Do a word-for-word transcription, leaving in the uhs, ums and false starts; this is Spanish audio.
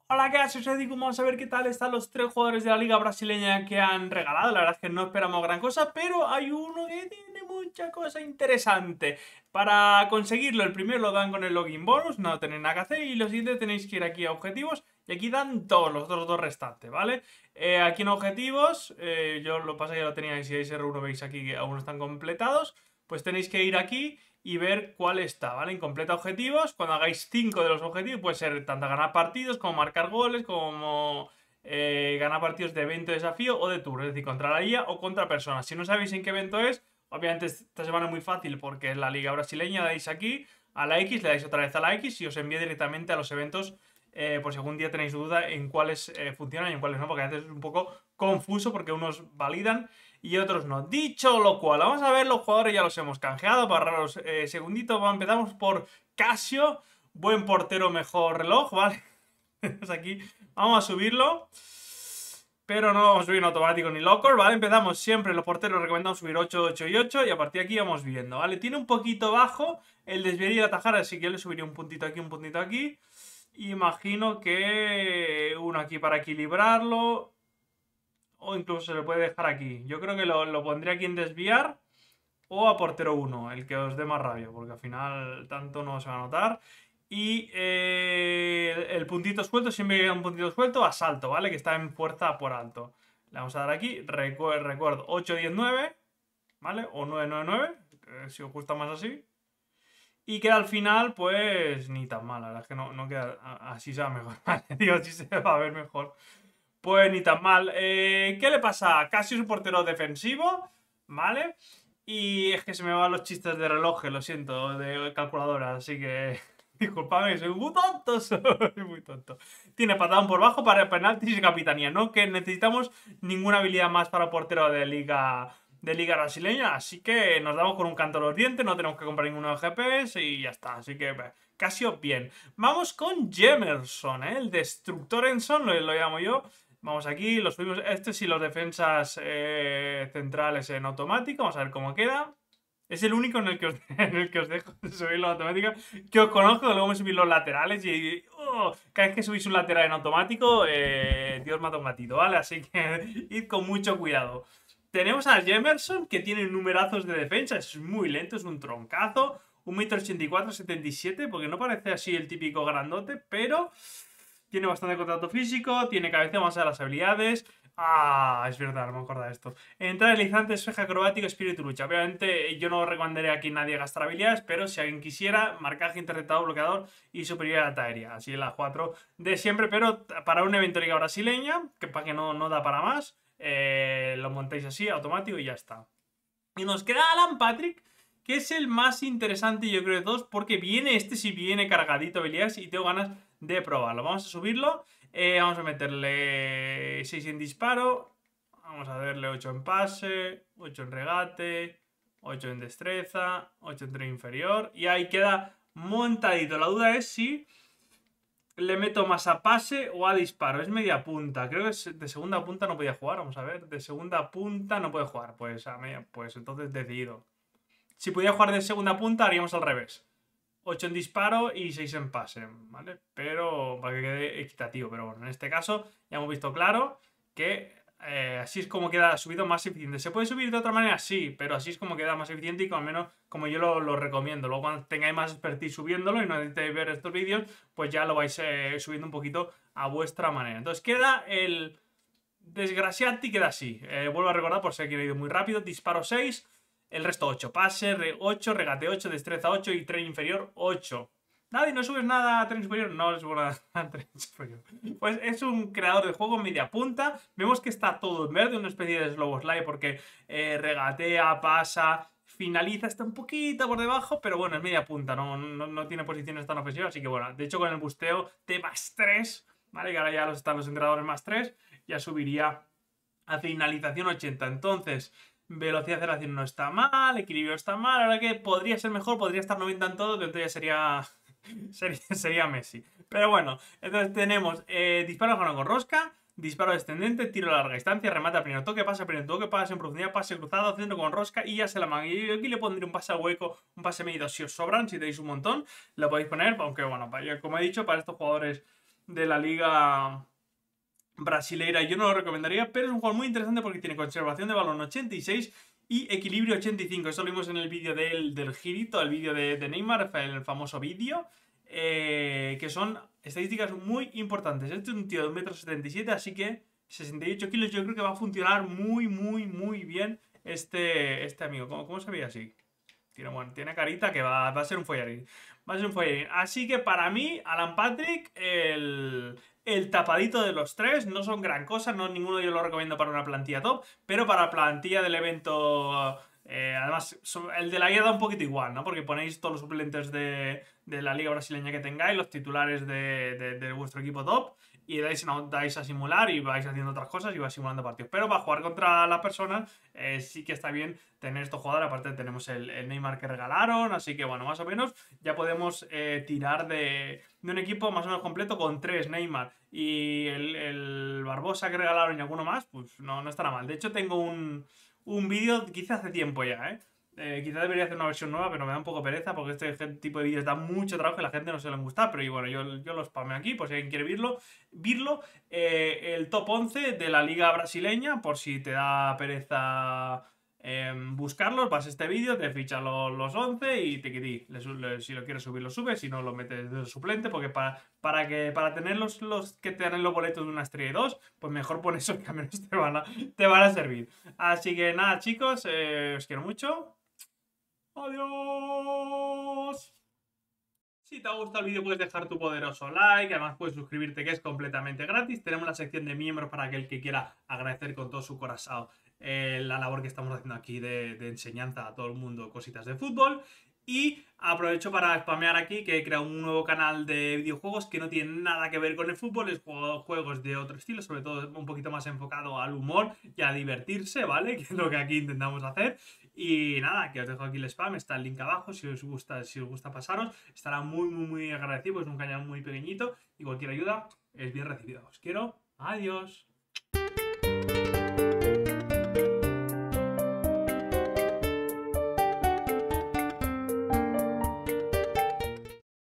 Hola, ¿qué haces, Eddie? Vamos a ver qué tal están los tres jugadores de la liga brasileña que han regalado. La verdad es que no esperamos gran cosa, pero hay uno que tiene mucha cosa interesante. Para conseguirlo, el primero lo dan con el login bonus, no tenéis nada que hacer, y lo siguiente tenéis que ir aquí a objetivos, y aquí dan todos los otros dos restantes, ¿vale? Eh, aquí en objetivos, eh, yo lo pasa que ya lo tenía, y si veis R uno veis aquí que aún no están completados, pues tenéis que ir aquí y ver cuál está, ¿vale? En completa objetivos, cuando hagáis cinco de los objetivos, puede ser tanto ganar partidos como marcar goles, como eh, ganar partidos de evento, desafío o de tour, es decir, contra la I A o contra personas. Si no sabéis en qué evento es, obviamente esta semana es muy fácil porque es la liga brasileña, le dais aquí a la X, le dais otra vez a la X y os envía directamente a los eventos, eh, por si algún día tenéis duda en cuáles eh, funcionan y en cuáles no, porque a veces es un poco confuso porque unos validan y otros no. Dicho lo cual, vamos a ver, los jugadores ya los hemos canjeado para ahorraros eh, segunditos. Empezamos por Casio, buen portero, mejor reloj, ¿vale? Aquí vamos a subirlo, pero no vamos a subir en automático ni locos, ¿vale? Empezamos siempre, los porteros recomendamos subir ocho, ocho y ocho y a partir de aquí vamos viendo, ¿vale? Tiene un poquito bajo el desviar y la tajada, así que yo le subiría un puntito aquí, un puntito aquí. Imagino que uno aquí para equilibrarlo, o incluso se le puede dejar aquí. Yo creo que lo, lo pondría aquí en desviar o a portero uno, el que os dé más rabia, porque al final tanto no se va a notar. Y eh, el puntito suelto, siempre que haya un puntito suelto, a salto, ¿vale? Que está en fuerza por alto. Le vamos a dar aquí, recu recuerdo, ocho, diez, nueve, ¿vale? O nueve, nueve, nueve, eh, si os gusta más así. Y queda al final, pues, ni tan mal, la verdad es que no, no queda, así se va mejor, ¿vale? Digo, así se va a ver mejor. Pues ni tan mal. Eh, ¿Qué le pasa? Casi es un portero defensivo, ¿vale? Y es que se me van los chistes de reloj, lo siento, de calculadora, así que disculpadme, soy muy tonto, soy muy tonto. Tiene patadón por bajo para penaltis y capitanía, ¿no? Que necesitamos ninguna habilidad más para portero de liga de liga brasileña, así que nos damos con un canto a los dientes, no tenemos que comprar ninguno de G P S y ya está, así que Casio bien. Vamos con Jemerson, ¿eh? El Destructor Enson, lo, lo llamo yo. Vamos aquí, los subimos. Este sí, los defensas eh, centrales en automático. Vamos a ver cómo queda. Es el único en el que os, en el que os dejo de subirlo en automática. Que os conozco, luego me subís los laterales y. Oh, cada vez que subís un lateral en automático, eh, Dios mata un gatito, ¿vale? Así que id con mucho cuidado. Tenemos a Jemerson, que tiene numerazos de defensa. Es muy lento, es un troncazo. un metro ochenta y cuatro, setenta y siete, porque no parece así el típico grandote, pero tiene bastante contacto físico, tiene cabeza más a las habilidades. Ah, es verdad, no me acuerdo de esto. Entrada deslizante, esfeje acrobático, espíritu lucha. Obviamente yo no recomendaría aquí a nadie gastar habilidades, pero si alguien quisiera, marcaje, interceptado, bloqueador y superioridad aérea. Así las cuatro de siempre, pero para un evento de liga brasileña, que para que no, no da para más, eh, lo montáis así, automático y ya está. Y nos queda Alan Patrick, que es el más interesante yo creo de todos, porque viene, este sí viene cargadito habilidades y tengo ganas de probarlo. Vamos a subirlo, eh, vamos a meterle seis en disparo, vamos a darle ocho en pase, ocho en regate, ocho en destreza, ocho en tren inferior, y ahí queda montadito. La duda es si le meto más a pase o a disparo. Es media punta. Creo que de segunda punta no podía jugar. Vamos a ver. De segunda punta no puede jugar. Pues, a media, pues entonces decidido. Si pudiera jugar de segunda punta, haríamos al revés. ocho en disparo y seis en pase, ¿vale? Pero para que quede equitativo. Pero bueno, en este caso ya hemos visto claro que eh, así es como queda subido más eficiente. ¿Se puede subir de otra manera? Sí, pero así es como queda más eficiente y al menos como yo lo, lo recomiendo. Luego cuando tengáis más expertise subiéndolo y no necesitéis ver estos vídeos, pues ya lo vais eh, subiendo un poquito a vuestra manera. Entonces queda el Desgraciati, queda así. Eh, vuelvo a recordar por si alguien ha ido muy rápido. Disparo seis. El resto ocho. Pase ocho, regate ocho, destreza ocho y tren inferior ocho. Nadie, ¿no subes nada a tren superior? No le subo nada a tren superior. Pues es un creador de juego media punta. Vemos que está todo en verde, una especie de slow slide porque eh, regatea, pasa, finaliza, está un poquito por debajo, pero bueno, es media punta, no, no, no tiene posiciones tan ofensivas, así que bueno, de hecho con el busteo de más tres, ¿vale? Que ahora ya los, están los entrenadores más tres, ya subiría a finalización ochenta. Entonces, velocidad de aceleración no está mal, equilibrio está mal, ahora que podría ser mejor, podría estar noventa en todo, que entonces ya sería, sería, sería Messi. Pero bueno, entonces tenemos eh, disparo con rosca, disparo descendente, tiro a larga distancia, remate al primer toque, pase al primer toque, pase en profundidad, pase cruzado, centro con rosca y ya se la manga. Y yo aquí le pondré un pase al hueco, un pase medido si os sobran, si tenéis un montón, lo podéis poner, aunque bueno, como he dicho, para estos jugadores de la liga brasileira. Yo no lo recomendaría, pero es un juego muy interesante porque tiene conservación de balón ochenta y seis y equilibrio ochenta y cinco. Eso lo vimos en el vídeo del, del girito, el vídeo de, de Neymar, el famoso vídeo. Eh, que son estadísticas muy importantes. Este es un tío de un metro setenta y siete, así que sesenta y ocho kilos. Yo creo que va a funcionar muy, muy, muy bien este, este amigo. ¿Cómo, cómo se veía así? Tiene, bueno, tiene carita que va, va a ser un follarín. Va a ser un follarín. Así que para mí, Alan Patrick, el, el tapadito de los tres. No son gran cosa, no ninguno yo lo recomiendo para una plantilla top, pero para plantilla del evento... Eh, además, el de la guía da un poquito igual, ¿no? Porque ponéis todos los suplentes de, de la liga brasileña que tengáis, los titulares de, de, de vuestro equipo top, y dais, no, dais a simular y vais haciendo otras cosas y vais simulando partidos. Pero para jugar contra las personas eh, sí que está bien tener estos jugadores. Aparte tenemos el, el Neymar que regalaron, así que bueno, más o menos ya podemos eh, tirar de, de un equipo más o menos completo con tres Neymar y el, el Barbosa que regalaron y alguno más, pues no, no estará mal. De hecho tengo un, un vídeo que hice hace tiempo ya, ¿eh? Eh, quizás debería hacer una versión nueva, pero me da un poco pereza porque este tipo de vídeos da mucho trabajo y a la gente no se le gusta. Pero y bueno, yo, yo lo spameo aquí por si alguien quiere verlo. verlo eh, el top once de la liga brasileña, por si te da pereza eh, buscarlos, vas a este vídeo, te fichas los, los once y te quití. Si lo quieres subir, lo subes, si no, lo metes de suplente, porque para, para, que, para tener los, los que te dan en los boletos de una estrella y dos, pues mejor pon esos que al menos te van a, te van a servir. Así que nada, chicos, eh, os quiero mucho. ¡Adiós! Si te ha gustado el vídeo puedes dejar tu poderoso like, además puedes suscribirte que es completamente gratis. Tenemos la sección de miembros para aquel que quiera agradecer con todo su corazón eh, la labor que estamos haciendo aquí de, de enseñanza a todo el mundo cositas de fútbol. Y aprovecho para spamear aquí que he creado un nuevo canal de videojuegos que no tiene nada que ver con el fútbol, es juegos de otro estilo, sobre todo un poquito más enfocado al humor y a divertirse, ¿vale? Que es lo que aquí intentamos hacer. Y nada, que os dejo aquí el spam, está el link abajo si os gusta, si os gusta pasaros. Estará muy, muy, muy agradecido, es un canal muy pequeñito y cualquier ayuda es bien recibida. Os quiero, adiós.